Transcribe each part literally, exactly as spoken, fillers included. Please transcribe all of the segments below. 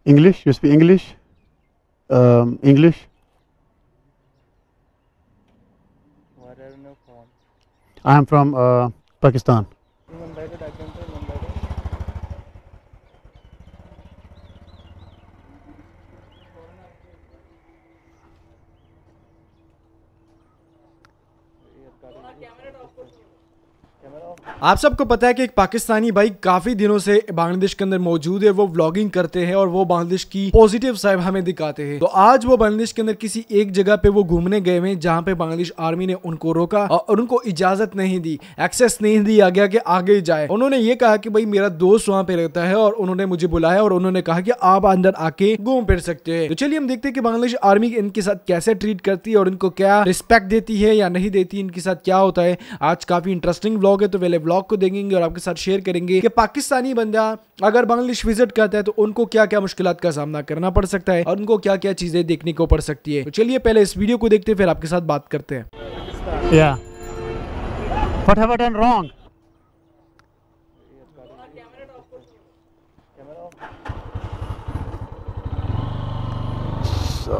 English? You speak English? Um, English? Where are you from? I am from uh, Pakistan. आप सबको पता है कि एक पाकिस्तानी भाई काफी दिनों से बांग्लादेश के अंदर मौजूद है। वो व्लॉगिंग करते हैं और वो बांग्लादेश की पॉजिटिव साइड हमें दिखाते हैं। तो आज वो बांग्लादेश के अंदर किसी एक जगह पे वो घूमने गए हैं जहां पे बांग्लादेश आर्मी ने उनको रोका और उनको इजाजत नहीं दी, एक्सेस नहीं दिया गया कि आगे जाए। उन्होंने ये कहा कि भाई मेरा दोस्त वहां पे रहता है और उन्होंने मुझे बुलाया और उन्होंने कहा कि आप अंदर आके घूम फिर सकते हैं। तो चलिए हम देखते हैं कि बांग्लादेश आर्मी इनके साथ कैसे ट्रीट करती है और इनको क्या रिस्पेक्ट देती है या नहीं देती, इनके साथ क्या होता है। आज काफी इंटरेस्टिंग व्लॉग है, तो पहले व्लॉग को देखेंगे और आपके साथ शेयर करेंगे कि पाकिस्तानी बंदा अगर बांग्लादेश विजिट करता है तो उनको क्या क्या मुश्किलात का सामना करना पड़ सकता है और उनको क्या क्या चीजें देखने को पड़ सकती है। तो चलिए पहले इस वीडियो को देखते हैं, फिर आपके साथ बात करते हैं। Yeah. What have I done wrong? So.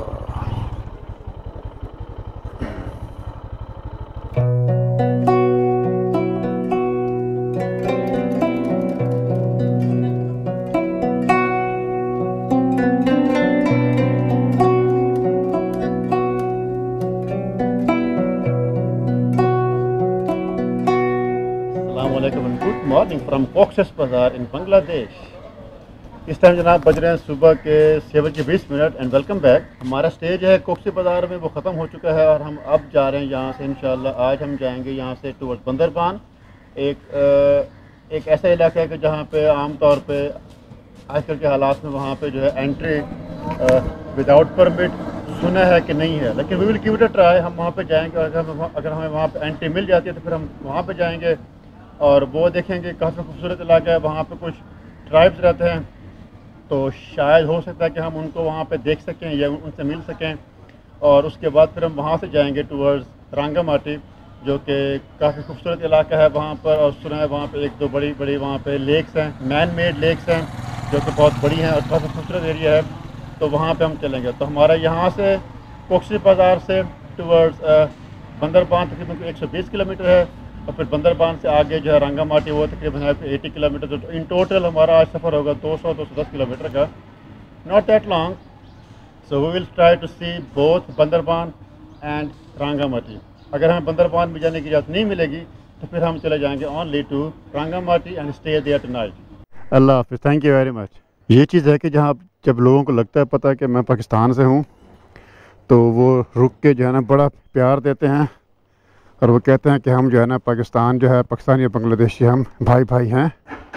Good morning from Cox's Bazar in Bangladesh. इस टाइम जनाब बज रहे हैं सुबह के छः बज के बीस मिनट एंड वेलकम बैक। हमारा स्टेज है कॉक्सेस बाज़ार में, वो ख़त्म हो चुका है और हम अब जा रहे हैं यहाँ से इंशाल्लाह। आज हम जाएंगे यहाँ से टूवर्ड्स बंदरबान, एक एक ऐसा इलाका है कि जहाँ पे आम तौर पे आजकल के हालात में वहाँ पे जो है एंट्री विदाउट परमिट सुना है कि नहीं है, लेकिन we will give it a try. हम वहाँ पे जाएंगे और अगर हम अगर हमें वहाँ पे एंट्री मिल जाती है तो फिर हम वहाँ पे जाएंगे और वो देखेंगे। काफ़ी खूबसूरत इलाका है, वहाँ पे कुछ ट्राइब्स रहते हैं, तो शायद हो सकता है कि हम उनको वहाँ पे देख सकें या उनसे मिल सकें। और उसके बाद फिर हम वहाँ से जाएंगे टूवर्ड्स रांगामाटी, जो कि काफ़ी खूबसूरत इलाका है वहाँ पर। और सुना है वहाँ पे एक दो बड़ी बड़ी वहाँ पे लेक्स हैं, मैन मेड लेक्स हैं, जो कि बहुत बड़ी हैं और काफ़ी खूबसूरत एरिया है, तो वहाँ पे हम चलेंगे। तो हमारा यहाँ से कॉक्सेस बाज़ार से टूवर्ड्स बंदरबान तकरीबन एक सौ बीस किलोमीटर है और फिर बंदरबान से आगे जो है रांगामाटी वो तकरीबन है अस्सी किलोमीटर। तो इन टोटल हमारा आज सफ़र होगा दो सौ दो सौ दस किलोमीटर का, not that long. So we will try to see both Bandarban and Rangamati. अगर हमें बंदरबान में जाने की इजाज़त नहीं मिलेगी तो फिर हम चले जाएंगे only to Rangamati and stay there tonight. अल्लाह हाफिज़, थैंक यू वेरी मच। ये चीज़ है कि जहाँ जब लोगों को लगता है पता है कि मैं पाकिस्तान से हूँ, तो वो रुक के जो है ना बड़ा प्यार देते हैं और वो कहते हैं कि हम जो है ना पाकिस्तान जो है पाकिस्तानी और बांग्लादेशी हम भाई भाई हैं।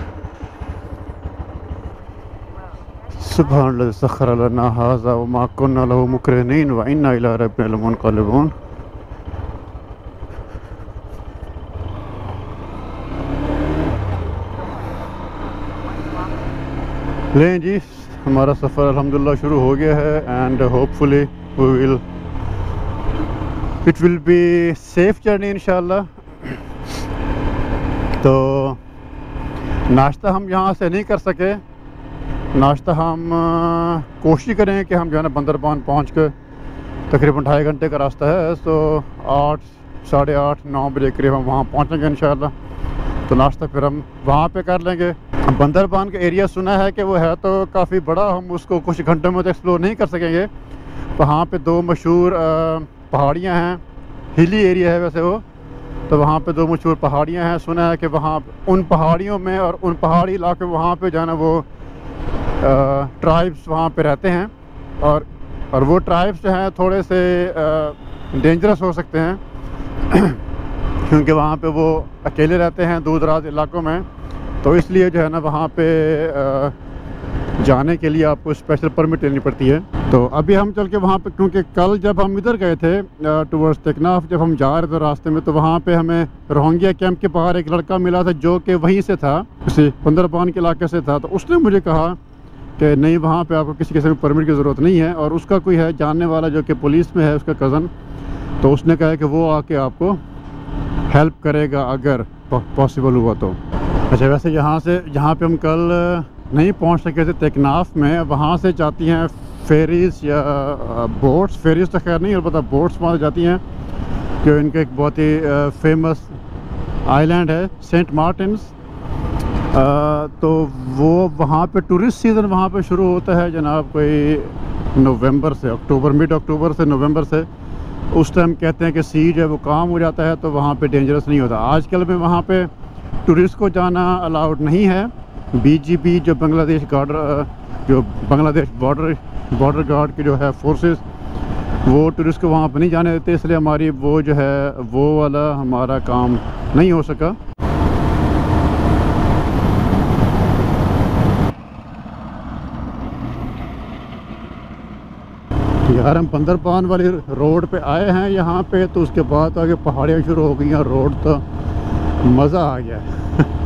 सुभान सखर लना हाज़ा व मा कुन्ना लहू मुक़रिनीन व इन्ना इला रब्बिना लमुनक़लिबून। लें जी, हमारा सफ़र अल्हम्दुलिल्लाह शुरू हो गया है and hopefully we will it will be safe journey इंशाल्लाह। तो नाश्ता हम यहाँ से नहीं कर सके, नाश्ता हम कोशिश करें कि हम जो है ना बंदरबान पहुँच कर, तकरीबन ढाई घंटे का रास्ता है, सो आठ साढ़े आठ नौ बजे करीब हम वहाँ पहुँचेंगे इंशाल्लाह। तो नाश्ता फिर हम वहाँ पे कर लेंगे। बंदरबान का एरिया सुना है कि वो है तो काफ़ी बड़ा, हम उसको कुछ घंटों में तो एक्सप्लोर नहीं कर सकेंगे। वहाँ पे दो मशहूर पहाड़ियाँ हैं, हिली एरिया है वैसे वो, तो वहाँ पे दो मशहूर पहाड़ियाँ हैं। सुना है कि वहाँ उन पहाड़ियों में और उन पहाड़ी इलाके वहाँ पे जाना वो ट्राइब्स वहाँ पे रहते हैं और और वो ट्राइब्स जो हैं थोड़े से डेंजरस हो सकते हैं क्योंकि वहाँ पे वो अकेले रहते हैं दूर दराज इलाकों में, तो इसलिए जो है ना वहाँ पे आ, जाने के लिए आपको स्पेशल परमिट लेनी पड़ती है। तो अभी हम चल के वहाँ पे, क्योंकि कल जब हम इधर गए थे टूवर्ड्स टेकनाफ, जब हम जा रहे थे रास्ते में, तो वहाँ पे हमें रोहिंग्या कैंप के बाहर एक लड़का मिला था जो कि वहीं से था, किसी बंदरबान के इलाके से था। तो उसने मुझे कहा कि नहीं, वहाँ पे आपको किसी किस्म की परमिट की ज़रूरत नहीं है, और उसका कोई है जानने वाला जो कि पुलिस में है, उसका कज़न, तो उसने कहा कि वो आके आपको हेल्प करेगा अगर पॉसिबल हुआ तो। अच्छा, वैसे यहाँ से जहाँ पे हम कल नहीं पहुंच सके थे टेकनाफ में, वहाँ से जाती हैं फेरीज या बोट्स। फेरीज तो खैर नहीं, अलबत्ता बोट्स वहाँ जाती हैं, जो इनका एक बहुत ही फेमस आइलैंड है सेंट मार्टिन्स। तो वो वहाँ पे टूरिस्ट सीज़न वहाँ पे शुरू होता है जनाब कोई नवंबर से अक्टूबर, मिड अक्टूबर से नवंबर से। उस टाइम कहते हैं कि सी जो है वो काम हो जाता है, तो वहाँ पे डेंजरस नहीं होता। आजकल में वहाँ पे टूरिस्ट को जाना अलाउड नहीं है। बीजीबी जो बांग्लादेश गार्ड जो बांग्लादेश बॉर्डर बॉर्डर गार्ड की जो है फोर्सेस, वो टूरिस्ट को वहाँ पर नहीं जाने देते, इसलिए हमारी वो जो है वो वाला हमारा काम नहीं हो सका। यार हम बंदरबान वाली रोड पे आए हैं यहाँ पे, तो उसके बाद आगे पहाड़ियाँ शुरू हो गई हैं, रोड तो मज़ा आ गया है।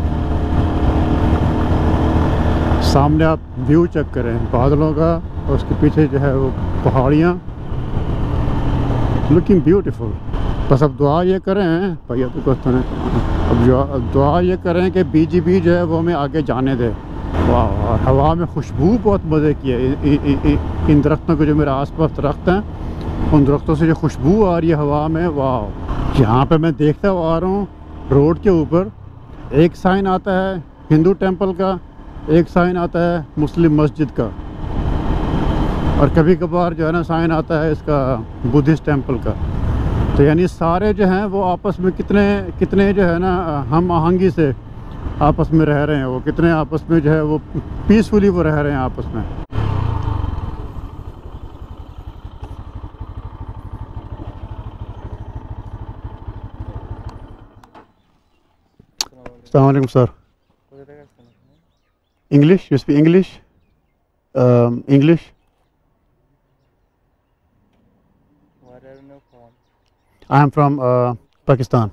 सामने आप व्यू चेक करें बादलों का, और उसके पीछे जो है वो पहाड़ियाँ, लुकिंग ब्यूटीफुल। बस अब दुआ ये करें भैया तो कुछ तो अब जो दुआ ये करें कि बीजीबी जो है वो हमें आगे जाने दे। वाह, हवा में खुशबू बहुत मज़े की है। इन दरख्तों के जो मेरे आसपास दरख्त हैं, उन दरख्तों से जो खुशबू आ रही है हवा में, वाह। यहाँ पे मैं देखता आ रहा हूँ रोड के ऊपर एक साइन आता है हिंदू टेंपल का, एक साइन आता है मुस्लिम मस्जिद का, और कभी कभार जो है ना साइन आता है इसका बुद्धिस्ट टेंपल का। तो यानी सारे जो हैं वो आपस में कितने कितने जो है ना हम आहंगी से आपस में रह रहे हैं, वो कितने आपस में जो है वो पीसफुली वो रह रहे हैं आपस में। अस्सलाम वालेकुम sir. English, you speak English? English? I am from Pakistan.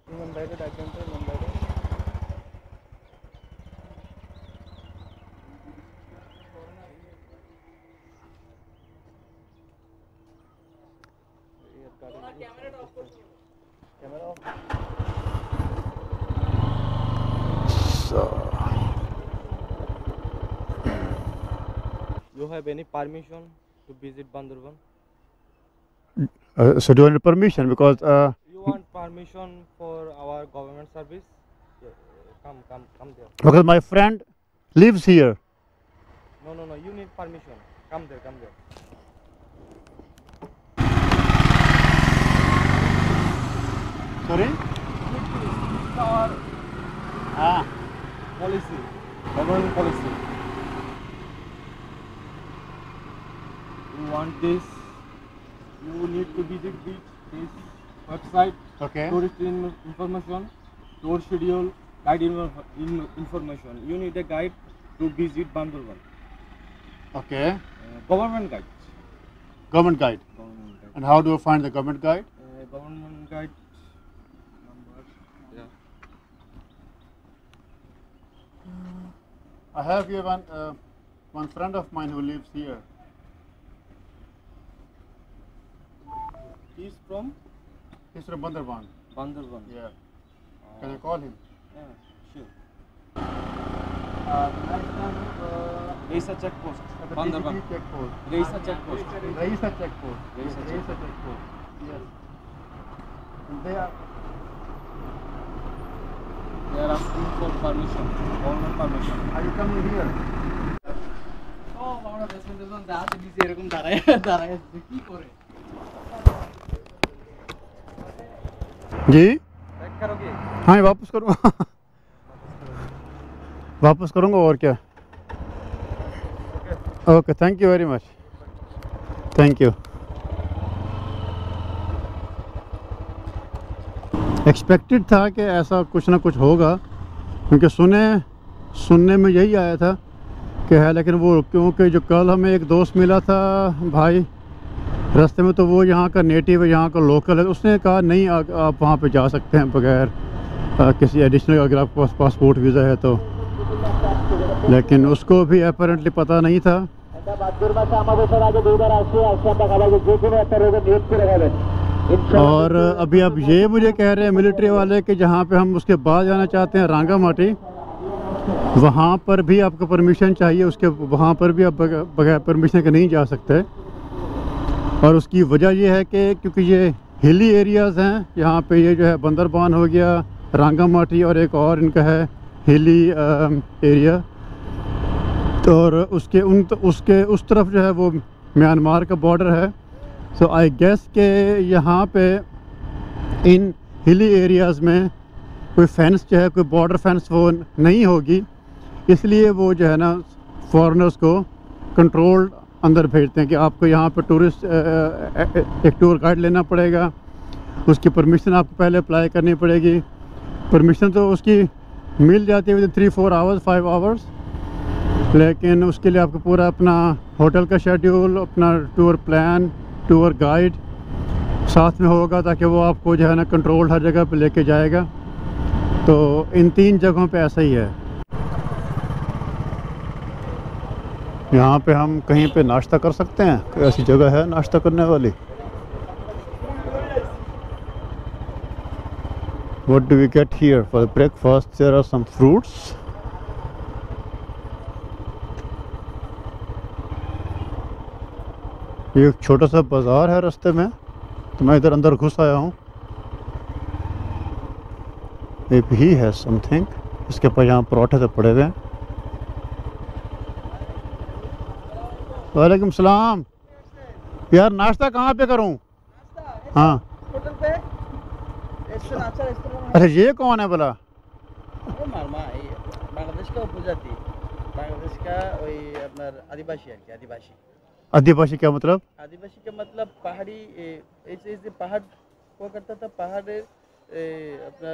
You have any permission to visit Bandarban? Uh, so do you need permission because uh, You want permission for our government service? Yeah, come, come, come there. because my friend lives here. No, no, no. You need permission. Come there, come there. Sorry? Our Ah. policy, government policy. You want this? You need to visit this, this website. Okay. Tourist in information, tour schedule, guide in, in information. You need a guide to visit Bandarban. Okay. Uh, government guide. Government guide. Government guide. And how do I find the government guide? Uh, government guide number. Yeah. I have here one uh, one friend of mine who lives here. He's from He's from Bandarban. Bandarban. Yeah. Can I call him? Yeah, sure. Uh, next time, uh, Reisa check post. Bandarban. check post. Reisa check post. Raisa check post. Raisa check Raisa check post. Yes. And they are. They are asking for permission, government permission. Are you coming here? Oh, আমরা বেসমেন্টে যখন দাঁড়াতে দিছি এরকম দাঁড়ায় দাঁড়ায় আছে কি করে जी Check करोगे? हाँ वापस करूँगा वापस करूँगा और क्या okay thank you very much thank you expected था कि ऐसा कुछ ना कुछ होगा क्योंकि सुने सुनने में यही आया था कि है लेकिन वो क्योंकि जो कल हमें एक दोस्त मिला था भाई रास्ते में तो वो यहाँ का नेटिव है यहाँ का लोकल है उसने कहा नहीं आ, आप वहाँ पे जा सकते हैं बगैर आ, किसी एडिशनल अगर आपके पास पासपोर्ट वीज़ा है तो लेकिन उसको भी अपेरेंटली पता नहीं था और अभी अब ये मुझे कह रहे हैं मिलिट्री वाले कि जहाँ पे हम उसके बाद जाना चाहते हैं रांगा माटी वहाँ पर भी आपको परमिशन चाहिए, उसके वहाँ पर भी आप बगैर परमिशन के नहीं जा सकते। और उसकी वजह यह है कि क्योंकि ये हिली एरियाज़ हैं, यहाँ पे ये जो है बंदरबान हो गया, रांगामाटी और एक और इनका है हिली एरिया, तो और उसके उन उसके उस तरफ जो है वो म्यांमार का बॉर्डर है। सो आई गेस के यहाँ पे इन हिली एरियाज़ में कोई फेंस जो है, कोई बॉर्डर फेंस वो नहीं होगी, इसलिए वो जो है ना फॉरेनर्स को कंट्रोल अंदर भेजते हैं कि आपको यहाँ पर टूरिस्ट एक टूर गाइड लेना पड़ेगा, उसकी परमिशन आपको पहले अप्लाई करनी पड़ेगी। परमिशन तो उसकी मिल जाती है with three four hours five hours, लेकिन उसके लिए आपको पूरा अपना होटल का शेड्यूल, अपना टूर प्लान, टूर गाइड साथ में होगा, ताकि वो आपको जो है ना कंट्रोल हर जगह पे लेके जाएगा। तो इन तीन जगहों पे ऐसा ही है। यहाँ पे हम कहीं पे नाश्ता कर सकते हैं, कोई ऐसी जगह है नाश्ता करने वाली? What do we get here for the breakfast? There are some fruits. ये एक छोटा सा बाज़ार है रास्ते में, तो मैं इधर अंदर घुस आया हूँ। ये भी है समथिंग, इसके पास यहाँ पराठे तो पड़े हुए हैं। वालेकुम सलाम। यार नाश्ता कहाँ पे करूँ? हाँ होटल पे रेस्टोरेंट, अच्छा रेस्टोरेंट। अच्छा ये कौन है भला? ये मारमा ये बांग्लादेश का उपजाति, बांग्लादेश का वही अपना आदिवासी है। आदिवासी आदिवासी क्या मतलब? आदिवासी का मतलब पहाड़ी, ऐसे ऐसे पहाड़ हुआ करता था, पहाड़ अपना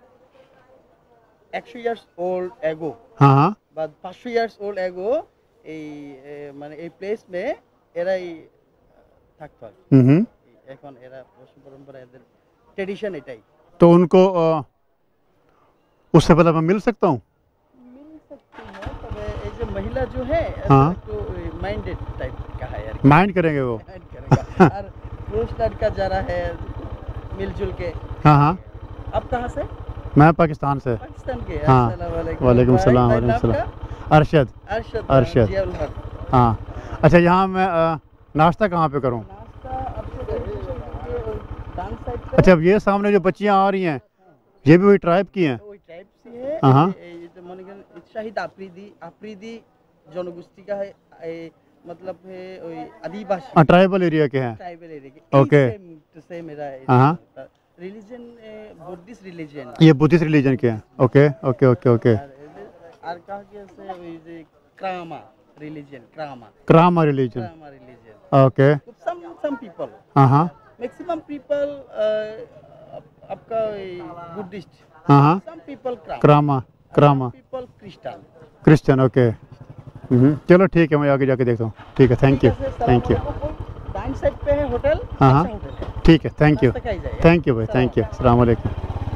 একশো ইয়ার্স ওল্ড এগো, हाँ हाँ বা পাঁচশো ইয়ার্স ওল্ড এগো এই মানে এই প্লেস মে এরাই থাকতো আর কি। हम्म এখন এরা বংশ পরম্পরা এদের ট্রেডিশন এটাই। तो उनको आ, उससे पहले मैं मिल सकता हूँ? मिल सकती है, तबे ये जो महिला जो है हाँ। तो माइंडेड टाइप का है यार, माइंड करेंगे वो? माइंड करेगा। और पुरुष लड़का जा रहा है मिलजुल के। हाँ हाँ आप कहाँ से? मैं पाकिस्तान से। पाकिस्तान के। हाँ। अस्सलाम वालेकुम। वालेकुम भाई, सलाम। भाई, वालेकुम नाम सलाम। क्या? अरशद। अरशद। अरशद। जियाउल हक। हाँ अच्छा, यहाँ मैं आ, नाश्ता कहाँ पे करूँ? नाश्ता आपसे डांस साइड पे। अच्छा, अब ये सामने जो बच्चियाँ आ रही हैं, ये भी वही ट्राइब की हैं? ওই টাইপ সি है। हाँ। ये ये जो मने करें शाहिद आफरीदी, आफरीदी जनगोष्ठी का है, ये मतलब है वही आदिवासी हाँ, ट्राइबल एरिया के हैं। ट्राइबल एरिया के। ओके। टू से मेरा हाँ। Religion Buddhist religion. ये बुद्धिस्ट रिलीजन के हैं। Okay okay okay okay. और कहा गया से वही जे Krama religion, Krama Krama religion. Krama religion. Okay. Some some people, हाँ हाँ मैक्सिमम पीपल आपका बुद्धिस्ट, हाँ हाँ some people Krama, Krama Krama people Christian. Christian. Okay hmm, चलो ठीक है, मैं आगे जाके देखता हूँ। ठीक है, थैंक यू थैंक यू। डाइन साइड पे है होटल। हाँ हाँ अच्छा होटल है। ठीक है, थैंक यू नाश्ता खाई जाए। थैंक यू भाई, थैंक यू। अस्सलाम वालेकुम।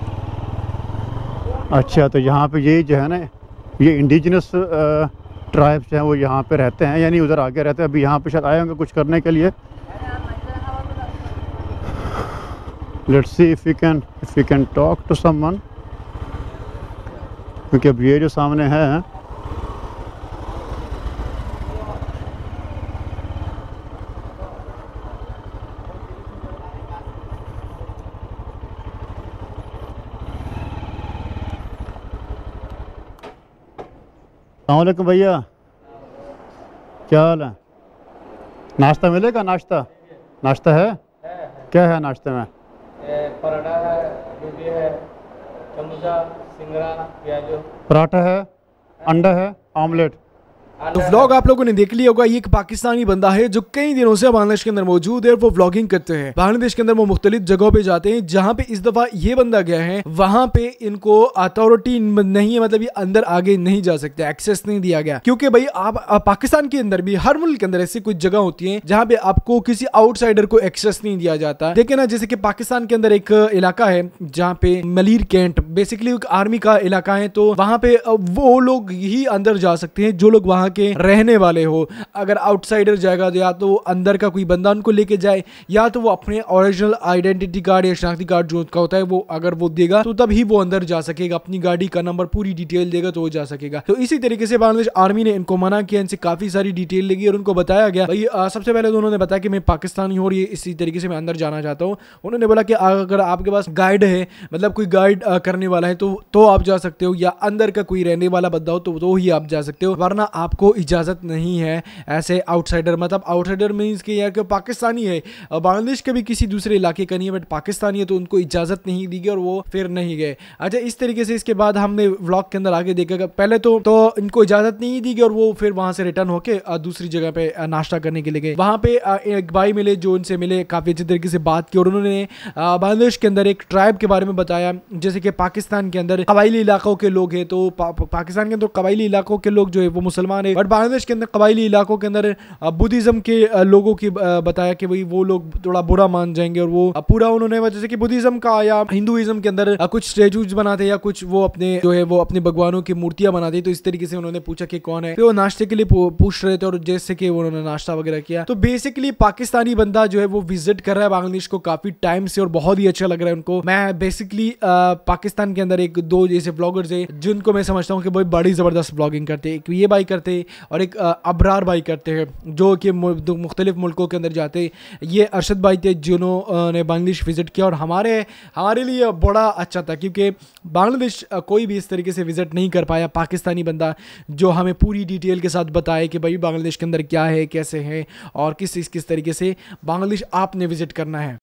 अच्छा, तो यहाँ पे ये जो है ना, ये इंडिजिनस ट्राइब्स हैं, वो यहाँ पे रहते हैं, यानी उधर आगे रहते हैं। अभी यहाँ पे शायद आए होंगे कुछ करने के लिए। Let's see if we can if we can talk to someone, क्योंकि अब ये जो सामने है अस्सलामुअलैकुम भैया, क्या हाल है? नाश्ता मिलेगा? नाश्ता नाश्ता है? क्या है नाश्ते में? पराठा है, रोटी है, समोसा, सिंगड़ा, प्याजो। पराठा है, अंडा है, ऑमलेट। तो व्लॉग आप लोगों ने देख लिया होगा। ये एक पाकिस्तानी बंदा है जो कई दिनों से बांग्लादेश के अंदर मौजूद है और वो व्लॉगिंग करते हैं। बांग्लादेश के अंदर वो मुख्तलिफ जगहों पे जाते हैं। जहाँ पे इस दफा ये बंदा गया है, वहां पे इनको अथॉरिटी नहीं है, मतलब ये अंदर आगे नहीं जा सकते, एक्सेस नहीं दिया गया। क्योंकि भाई आप, आप पाकिस्तान के अंदर भी हर मुल्क के अंदर ऐसी कुछ जगह होती है जहाँ पे आपको किसी आउटसाइडर को एक्सेस नहीं दिया जाता। देखे ना, जैसे कि पाकिस्तान के अंदर एक इलाका है जहाँ पे मलीर कैंट बेसिकली एक आर्मी का इलाका है, तो वहां पे वो लोग ही अंदर जा सकते हैं जो लोग वहां वहाँ के रहने वाले हो। अगर आउटसाइडर जाएगा तो या तो अंदर का कोई बंदा उनको लेके जाए, या तो वो अपने ओरिजिनल आइडेंटिटी कार्ड या शनाख्ती कार्ड जो उसका होता है वो अगर वो देगा तो तभी वो अंदर जा सकेगा, अपनी गाड़ी का नंबर पूरी डिटेल देगा तो वो जा सकेगा। तो इसी तरीके से बांग्लादेश आर्मी ने इनको मना किया, इनसे काफी सारी डिटेल लेगी और उनको बताया गया भाई आ, सबसे पहले तो उन्होंने बताया कि मैं पाकिस्तानी हूँ और ये इसी तरीके से मैं अंदर जाना चाहता हूँ। उन्होंने बोला कि अगर आपके पास गाइड है, मतलब कोई गाइड करने वाला है तो तो आप जा सकते हो, या अंदर का कोई रहने वाला बंदा हो तो तो ही आप जा सकते हो, वरना आपको इजाजत नहीं है ऐसे आउटसाइडर। मतलब आउटसाइडर मीन्स कि यार पाकिस्तानी है, बांग्लादेश के भी किसी दूसरे इलाके का नहीं है बट पाकिस्तानी है, तो उनको इजाजत नहीं दी गई और वो फिर नहीं गए। अच्छा, इस तरीके से इसके बाद हमने व्लॉग के अंदर आगे देखा, पहले तो तो इनको इजाजत नहीं दी गई और वो फिर वहां से रिटर्न होके दूसरी जगह पे नाश्ता करने के लिए गए। वहां पे एक भाई मिले जो उनसे मिले, काफी अच्छे तरीके से बात की और उन्होंने बांग्लादेश के अंदर एक ट्राइब के बारे में बताया, जैसे कि पाकिस्तान के अंदर कबायली इलाकों के लोग हैं तो पा, पाकिस्तान के अंदर कबायली इलाकों के लोग जो है वो मुसलमान है, बट बांग्लादेश के अंदर कबायली इलाकों के अंदर बुद्धिज्म के लोगों की बताया कि भाई वो लोग थोड़ा बुरा मान जाएंगे और वो पूरा उन्होंने जैसे कि बुद्धिज्म का या हिंदुइज्म के अंदर कुछ स्टेचूज बनाते या कुछ वो अपने जो है वो अपने भगवानों की मूर्तियां बनाते, तो इस तरीके से उन्होंने पूछा कि कौन है, फिर वो नाश्ते के लिए पूछ रहे थे और जैसे कि उन्होंने नाश्ता वगैरह किया। तो बेसिकली पाकिस्तानी बंदा जो है वो विजिट कर रहा है बांग्लादेश को काफी टाइम से और बहुत ही अच्छा लग रहा है उनको। मैं बेसिकली पाकिस्तान के अंदर एक दो जैसे ब्लॉगर्स है जिनको मैं समझता हूँ कि बहुत बड़ी जबरदस्त ब्लॉगिंग करते हैं, एक ये भाई करते और एक अबरार भाई करते हैं जो कि मुख्तलिफ मुल्कों के अंदर जाते। ये अरशद भाई थे जिन्होंने बांग्लादेश विजिट किया और हमारे हमारे लिए बड़ा अच्छा था क्योंकि बांग्लादेश कोई भी इस तरीके से विजिट नहीं कर पाया, पाकिस्तानी बंदा जो हमें पूरी डिटेल के साथ बताए कि भाई बांग्लादेश के अंदर क्या है, कैसे है और किस किस तरीके से बांग्लादेश आपने विजिट करना है।